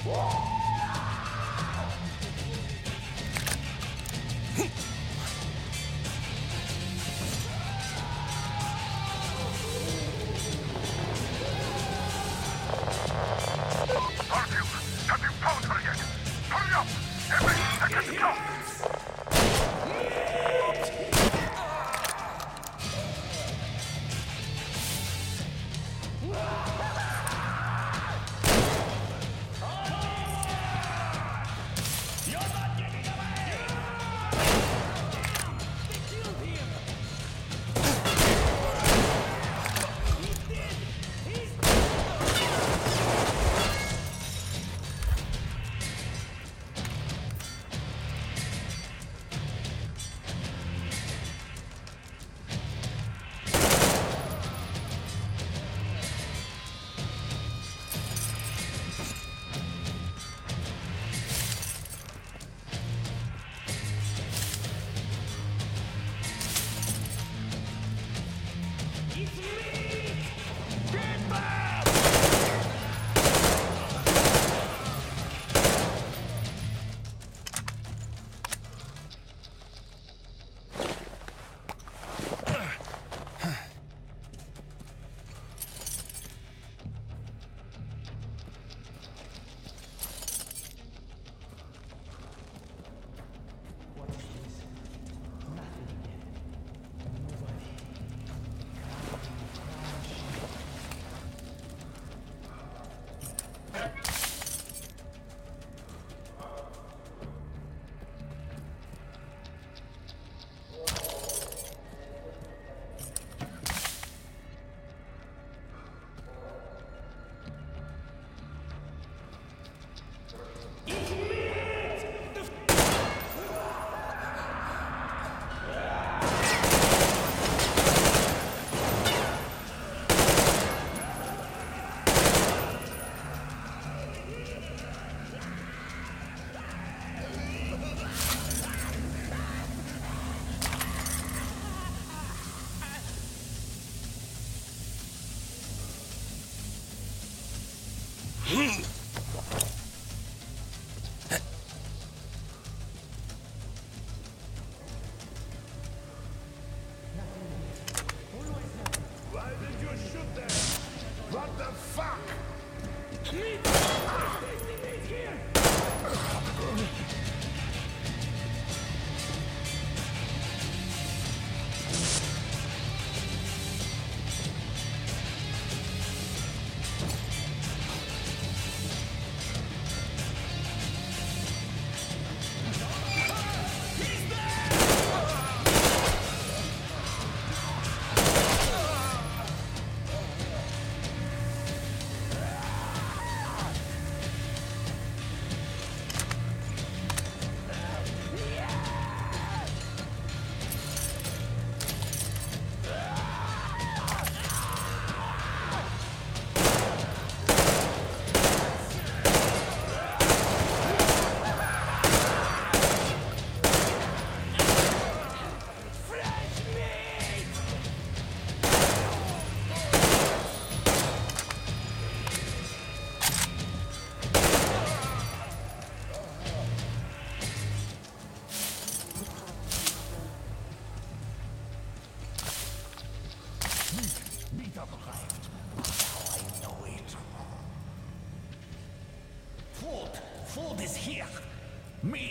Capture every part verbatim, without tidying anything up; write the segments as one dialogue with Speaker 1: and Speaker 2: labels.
Speaker 1: Food is here. Me.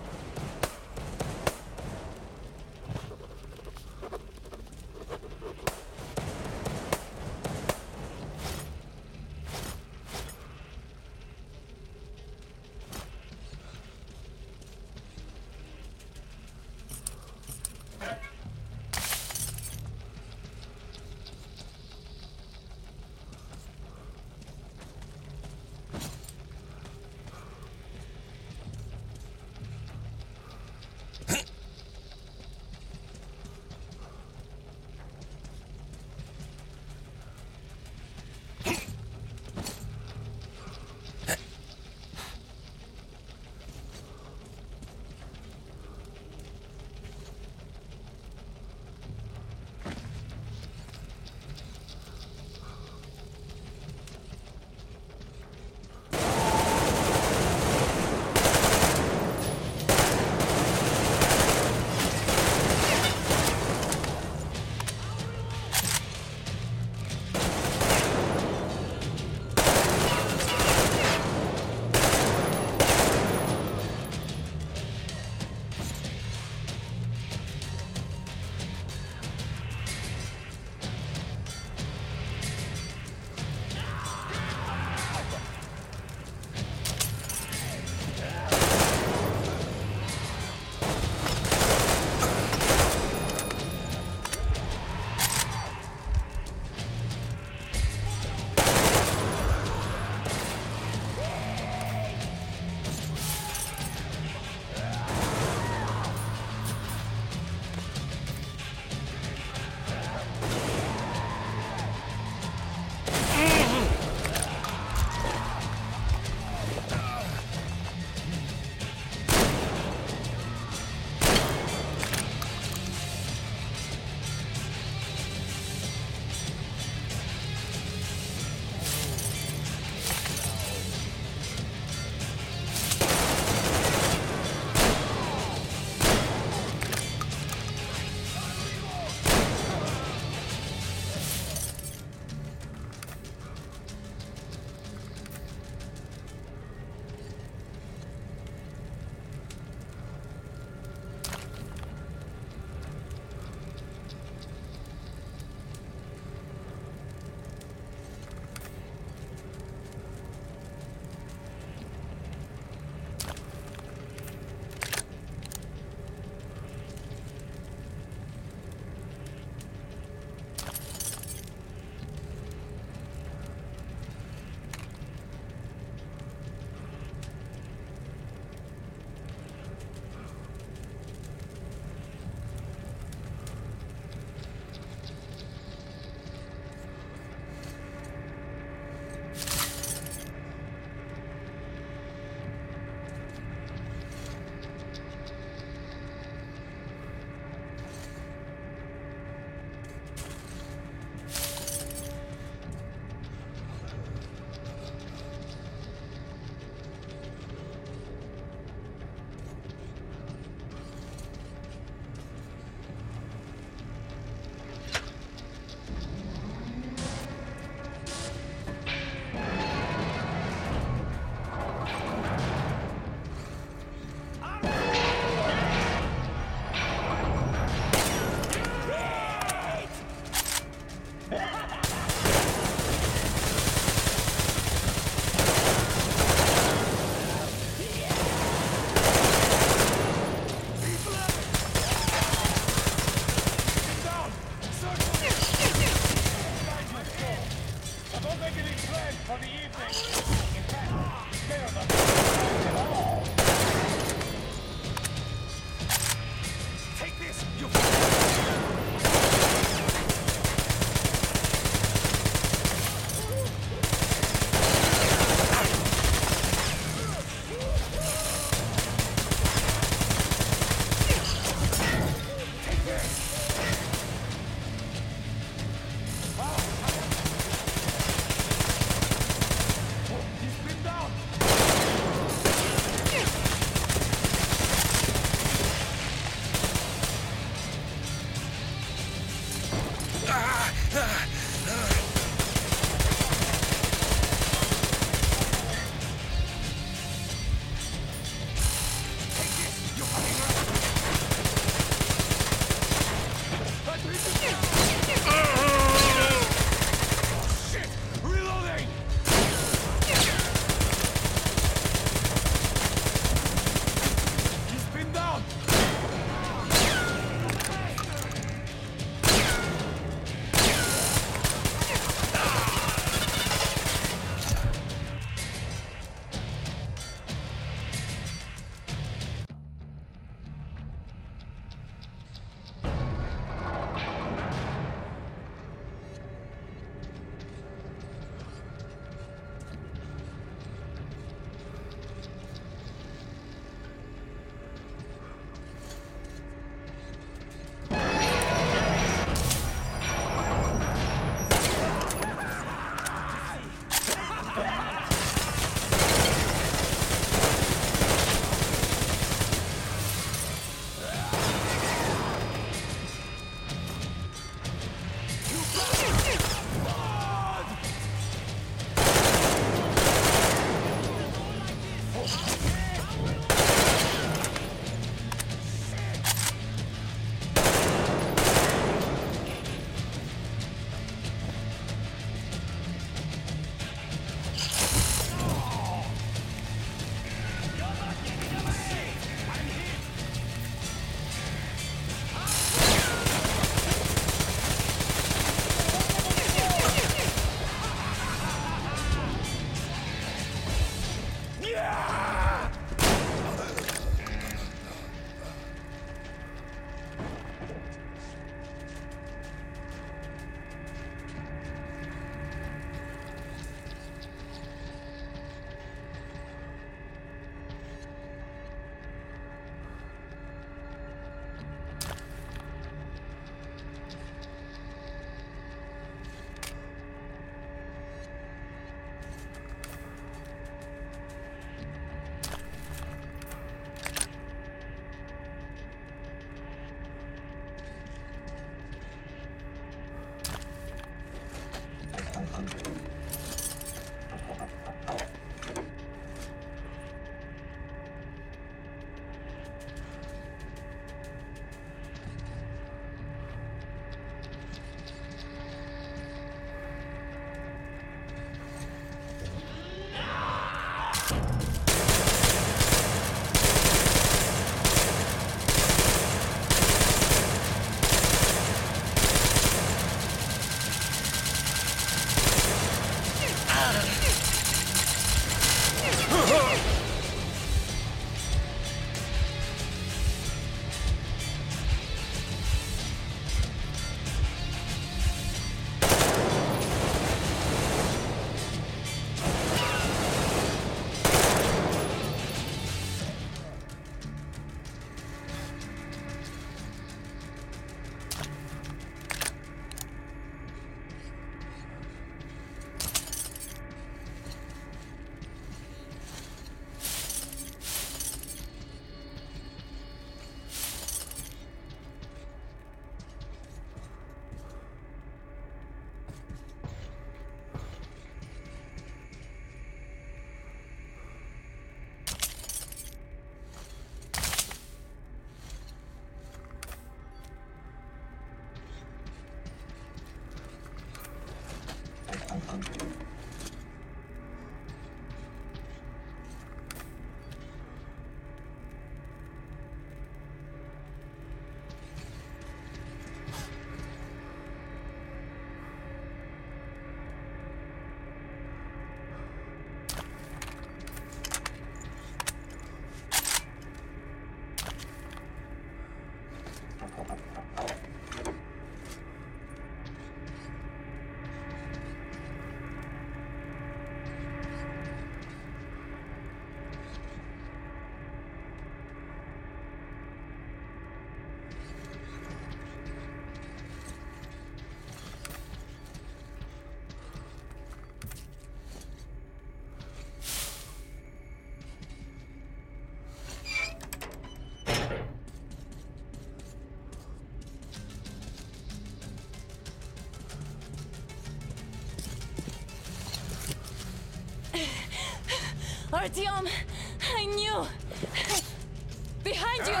Speaker 2: Artyom, I knew! Behind you!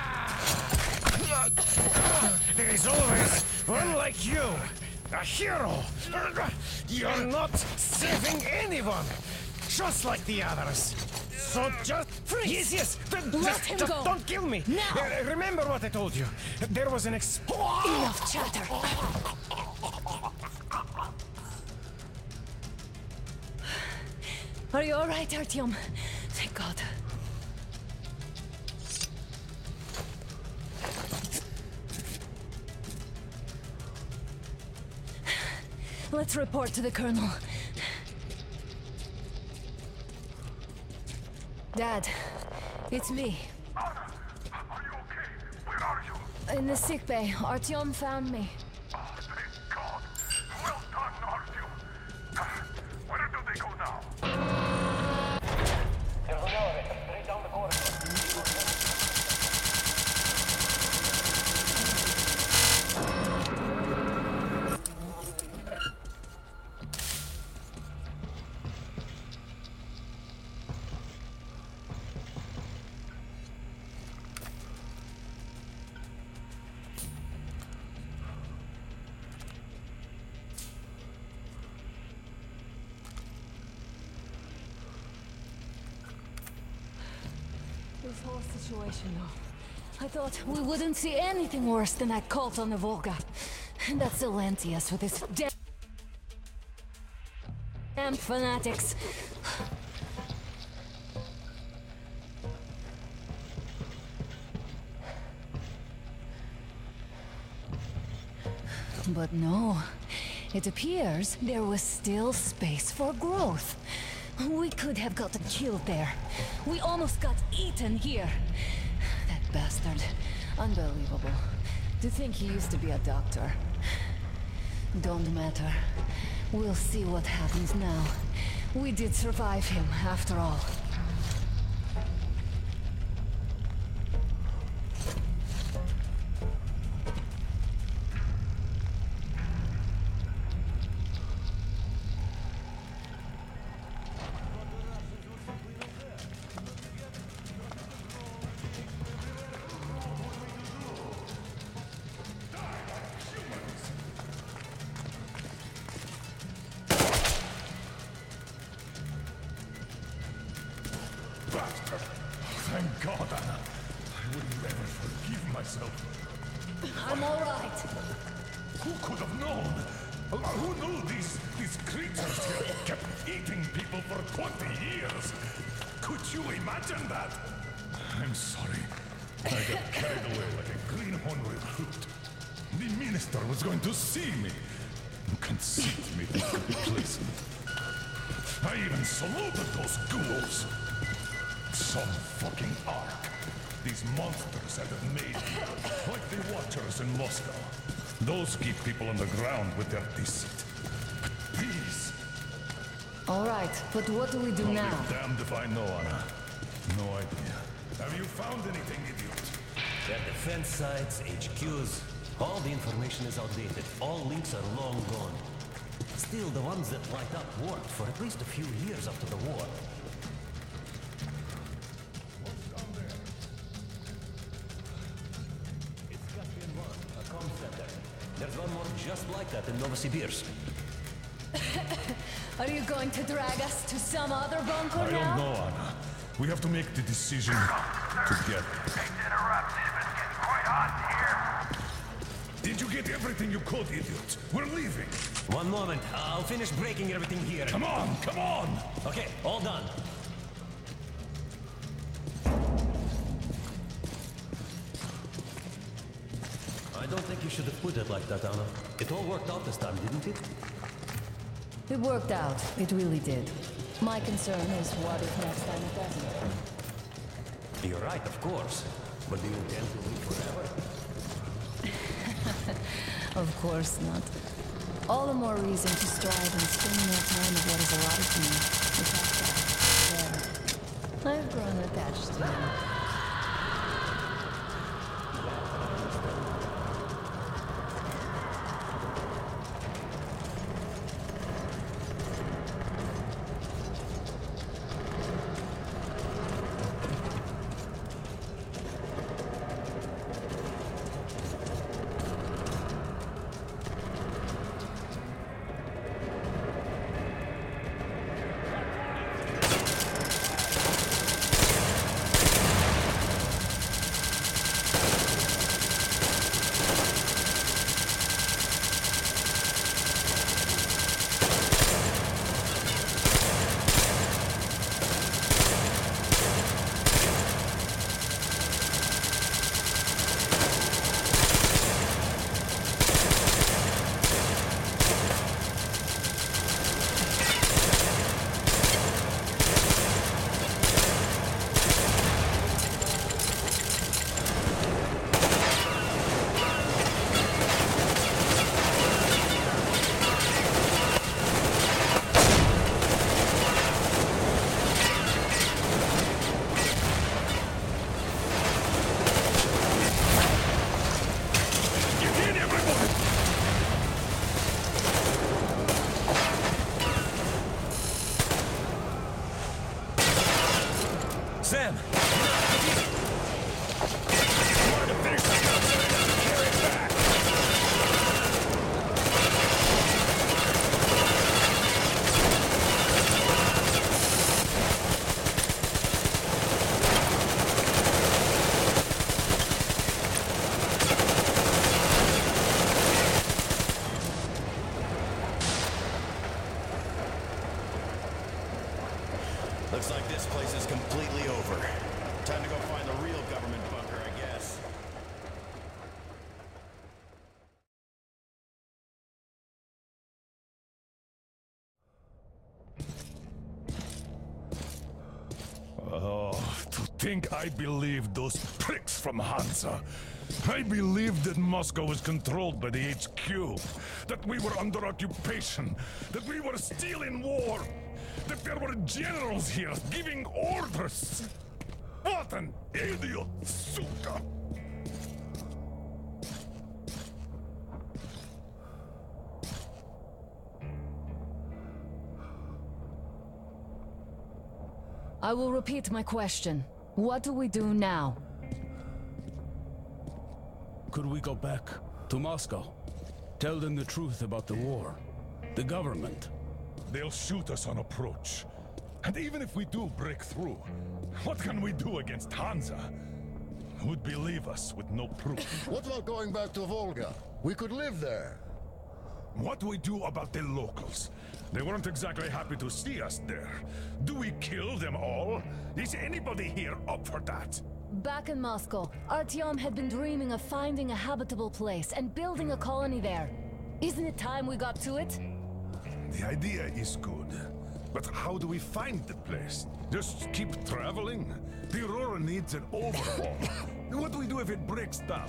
Speaker 3: There is always one like you, a hero. You're not saving anyone, just like the others. So just
Speaker 2: Freeze!
Speaker 3: Yes, yes. Don't,
Speaker 2: Let
Speaker 3: just,
Speaker 2: him
Speaker 3: just
Speaker 2: go.
Speaker 3: Don't kill me.
Speaker 2: Now.
Speaker 3: Uh, remember what I told you. There was an ex.
Speaker 2: Enough chatter! Are you alright, Artyom? Thank God. Let's report to the Colonel. Dad, it's me.
Speaker 4: Are you okay? Where are you?
Speaker 2: In the sick bay. Artyom found me.
Speaker 4: Oh, thank God. Well done, Artyom. Where do they go now?
Speaker 5: There's an elevator straight down the corridor.
Speaker 2: This whole situation, though. I thought we wouldn't see anything worse than that cult on the Volga. And that's Silencius with his damn... damn fanatics. But no. It appears there was still space for growth. We could have gotten killed there. We almost got eaten here. That bastard. Unbelievable. To think he used to be a doctor. Don't matter. We'll see what happens now. We did survive him, after all.
Speaker 4: Bastard. Thank God, Anna. I would never forgive myself.
Speaker 2: I'm all right.
Speaker 4: Who could have known? Uh, Who knew these, these creatures here kept eating people for twenty years? Could you imagine that? I'm sorry. I got carried away like a greenhorn recruit. The minister was going to see me. Conceit made me could be pleasant. I even saluted those ghouls. Some fucking ark. These monsters that have made here, like the Watchers in Moscow. Those keep people on the ground with their deceit. But these...
Speaker 2: All right, but what do we do
Speaker 4: I'll
Speaker 2: now?
Speaker 4: be damned if I know, Anna. No idea. Have you found anything, idiot?
Speaker 6: Their defense sites, H Qs, all the information is outdated. All links are long gone. Still, the ones that light up worked for at least a few years after the war.
Speaker 4: What's down there?
Speaker 6: It's Caspian One, a comm center. There's one more just like that in Novosibirsk.
Speaker 2: Are you going to drag us to some other bunker
Speaker 4: I
Speaker 2: now?
Speaker 4: don't know, Anna. We have to make the decision together.
Speaker 5: Hate to interrupt, but it's getting quite hot in here.
Speaker 4: Did you get everything you could, idiot? We're leaving.
Speaker 6: One moment, I'll finish breaking everything here.
Speaker 4: Come on, come on!
Speaker 6: Okay, all done. I don't think you should have put it like that, Anna. It all worked out this time, didn't it?
Speaker 2: It worked out. It really did. My concern is what if next time it doesn't?
Speaker 6: You're right, of course. But do you intend to live forever?
Speaker 2: Of course not. All the more reason to strive and spend more time with what is allotted to me. Without that, there. I've grown attached to him.
Speaker 7: Looks like this place is completely over. Time to go find the real government bunker, I guess.
Speaker 4: Oh, to think I believed those pricks from Hansa. I believed that Moscow was controlled by the H Q, that we were under occupation, that we were still in war, that there were generals here giving orders. What an idiot, suka!
Speaker 2: I will repeat my question. What do we do now?
Speaker 8: Could we go back to Moscow? Tell them the truth about the war. The government.
Speaker 4: They'll shoot us on approach. And even if we do break through, what can we do against Hansa? Who'd believe us with no proof?
Speaker 9: What about going back to Volga? We could live there.
Speaker 4: What do we do about the locals? They weren't exactly happy to see us there. Do we kill them all? Is anybody here up for that?
Speaker 2: Back in Moscow, Artyom had been dreaming of finding a habitable place and building a colony there. Isn't it time we got to it?
Speaker 4: The idea is good. But how do we find the place? Just keep traveling? The Aurora needs an overhaul. What do we do if it breaks down?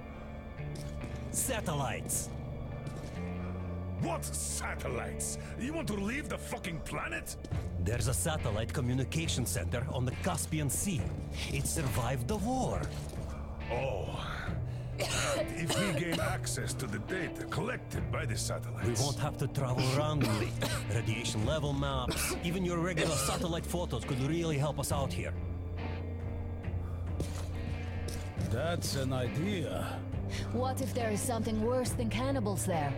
Speaker 6: Satellites!
Speaker 4: What satellites? You want to leave the fucking planet?
Speaker 6: There's a satellite communication center on the Caspian Sea. It survived the war.
Speaker 4: Oh. And if we gain access to the data collected by the satellites...
Speaker 6: We won't have to travel around really. Radiation level maps, even your regular satellite photos could really help us out here.
Speaker 8: That's an idea.
Speaker 2: What if there is something worse than cannibals there?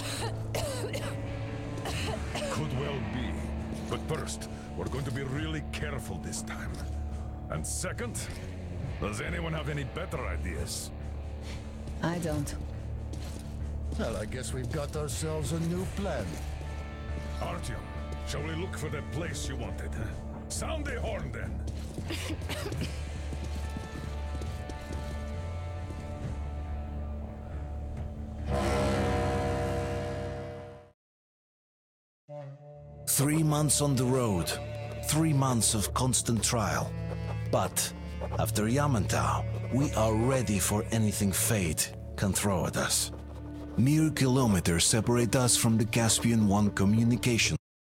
Speaker 4: Could well be. But first, we're going to be really careful this time. And second, does anyone have any better ideas?
Speaker 2: I don't.
Speaker 9: Well, I guess we've got ourselves a new plan.
Speaker 4: Artyom, shall we look for that place you wanted? Sound the horn then!
Speaker 10: Three months on the road, three months of constant trial. But after Yamantau, we are ready for anything fate can throw at us. Mere kilometers separate us from the Caspian One communication.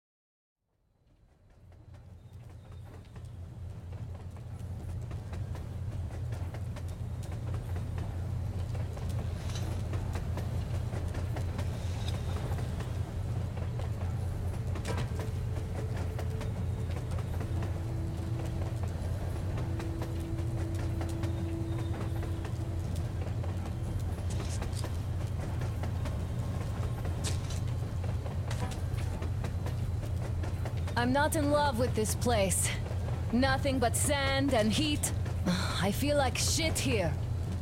Speaker 2: I'm not in love with this place. Nothing but sand and heat. I feel like shit here.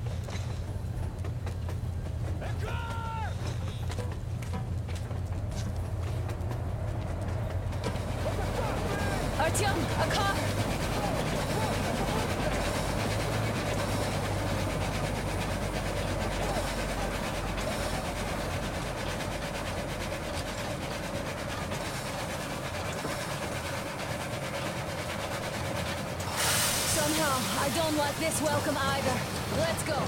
Speaker 2: Artyom, a car! Somehow, I don't like this welcome either. Let's go.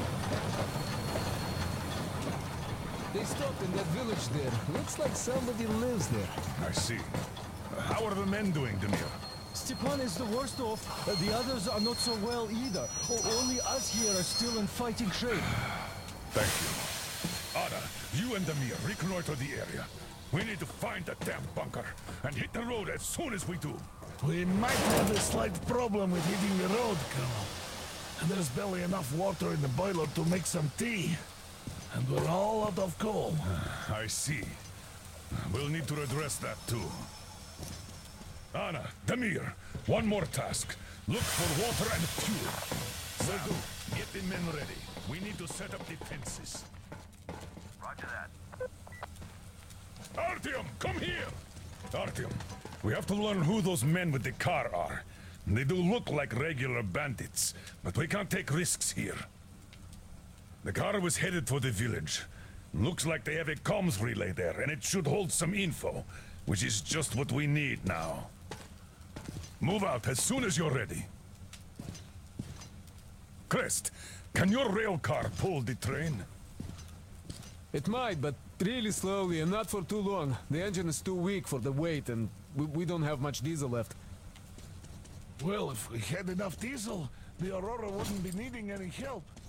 Speaker 11: They stopped in that village there. Looks like somebody lives there.
Speaker 4: I see. How are the men doing, Demir?
Speaker 11: Stepan is the worst off. Uh, the others are not so well either. O only us here are still in fighting shape.
Speaker 4: Thank you. Anna, you and Demir reconnoiter the area. We need to find that damn bunker and hit the road as soon as we do.
Speaker 3: We might have a slight problem with hitting the road, Colonel. And there's barely enough water in the boiler to make some tea. And we're all out of coal.
Speaker 4: I see. We'll need to address that too. Anna, Demir, one more task. Look for water and fuel. Sergu, get the men ready. We need to set up defenses.
Speaker 5: Roger that.
Speaker 4: Artyom, come here! Artyom, We have to learn who those men with the car are. They do look like regular bandits, but we can't take risks here. The car was headed for the village. Looks like they have a comms relay there, and it should hold some info, which is just what we need now. Move out as soon as you're ready. Crest, can your rail car pull the train?
Speaker 12: It might, but really slowly and not for too long. The engine is too weak for the weight, and we, we don't have much diesel left.
Speaker 3: Well, if we had enough diesel, the Aurora wouldn't be needing any help.